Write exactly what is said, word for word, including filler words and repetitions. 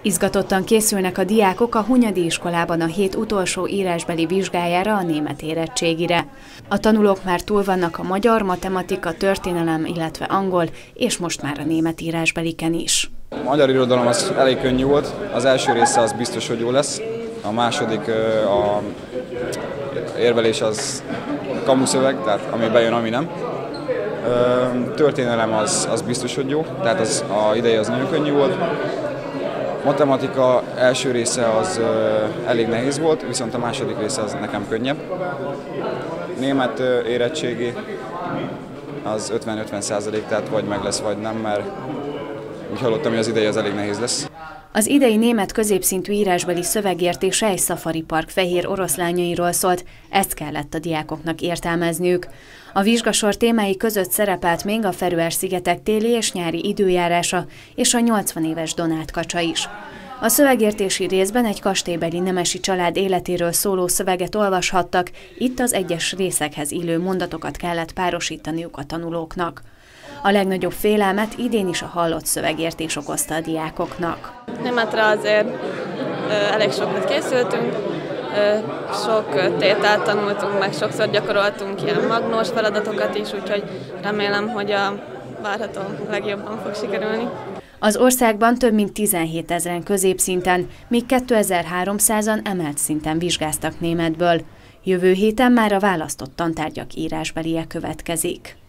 Izgatottan készülnek a diákok a Hunyadi iskolában a hét utolsó írásbeli vizsgájára, a német érettségire. A tanulók már túl vannak a magyar, matematika, történelem, illetve angol, és most már a német írásbeliken is. A magyar irodalom az elég könnyű volt, az első része az biztos, hogy jó lesz, a második a érvelés az kamuszöveg, tehát ami bejön, ami nem. Történelem az, az biztos, hogy jó, tehát az, a ideje az nagyon könnyű volt. Matematika első része az uh, elég nehéz volt, viszont a második része az nekem könnyebb. Német uh, érettségi az ötven-ötven százalék, tehát vagy meg lesz, vagy nem, mert úgy hallottam, hogy az ideje az elég nehéz lesz. Az idei német középszintű írásbeli szövegértése egy szafari-park fehér oroszlányairól szólt, ezt kellett a diákoknak értelmezniük. A vizsgasor témái között szerepelt még a Feröer-szigetek téli és nyári időjárása és a nyolcvan éves Donát kacsa is. A szövegértési részben egy kastélybeli nemesi család életéről szóló szöveget olvashattak, itt az egyes részekhez illő mondatokat kellett párosítaniuk a tanulóknak. A legnagyobb félelmet idén is a hallott szövegértés okozta a diákoknak. Németre azért ö, elég sokat készültünk, ö, sok tételt tanultunk, meg sokszor gyakoroltunk ilyen magnós feladatokat is, úgyhogy remélem, hogy a várható legjobban fog sikerülni. Az országban több mint tizenhétezren középszinten, míg kétezer-háromszázan emelt szinten vizsgáztak németből. Jövő héten már a választott tantárgyak írásbelie következik.